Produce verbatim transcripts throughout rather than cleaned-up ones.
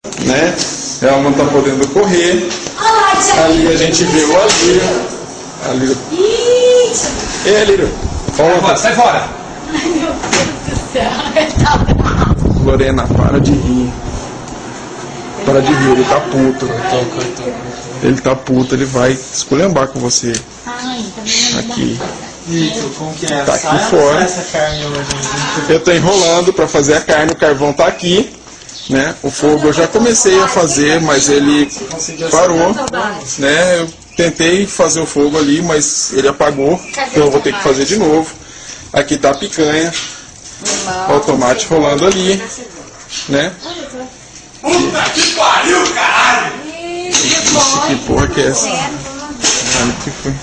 Né? Ela não tá podendo correr. Ali a gente vê o Alírio. Alírio. Ei, Alírio. Volta. Sai fora. Ai, meu Deus do céu. Lorena, para de rir. Para de rir, ele tá puto. Ele tá puto, ele vai esculhambar com você. Ai, tá vendo? Aqui. Vitor, como que é? Tá aqui Sai fora. essa carne hoje. Eu tô enrolando pra fazer a carne, o carvão tá aqui, né? O fogo eu já comecei a fazer, mas ele parou, né? Eu tentei fazer o fogo ali, mas ele apagou, então eu vou ter que fazer de novo. Aqui tá a picanha, ó, o tomate rolando ali, né? Puta que pariu, caralho! Ixi, que porra que é essa? Olha que foi.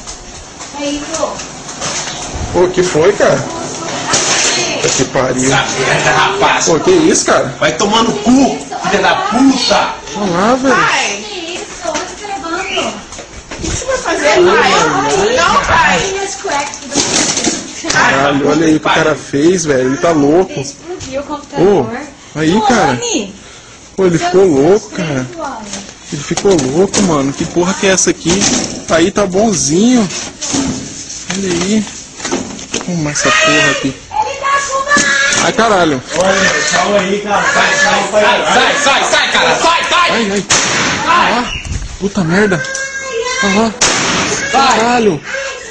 Pô, que foi, cara? Puta que pariu. Merda, rapaz! Pô, que isso, cara? Vai tomar no cu, filha da puta! Olha lá, velho. Pai, que isso? Onde você tá levando? O que você vai fazer, pai? Não, pai! Minhas cuecas. Caralho, olha aí o que o cara fez, velho. Ele tá louco. Explodiu o Ô, computador. aí, cara. Homem, Pô, ele ficou louco, cara. Ele ficou louco, mano. Que porra que é essa aqui? Aí tá bonzinho. Olha aí. Toma essa porra aqui. Ai, caralho. Olha, calma aí, cara. Sai, sai, sai, sai, sai, sai, cara. Sai, sai! Ai, ai. Olha lá. Puta merda. Olha lá. Caralho.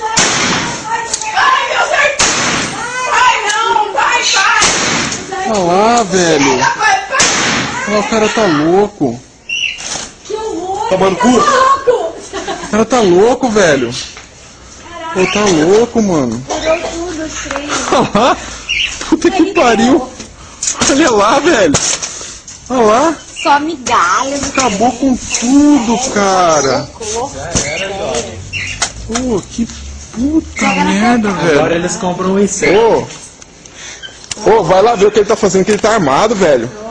Ai, meu Deus! Ai, não! Vai, vai! Olha lá, velho. Vai, vai! Olha lá, o cara tá louco. que horror. Tomando cu! Louco. O cara tá louco, velho. Pô, tá louco, mano. Pegou tudo, os três. Olha lá. Puta que pariu. Olha lá, velho. Olha lá. Só migalhas. Acabou com tudo, cara. Louco. Pô, que puta merda, Agora velho. eles compram um inseto. Ô, ô, vai lá ver o que ele tá fazendo, que ele tá armado, velho.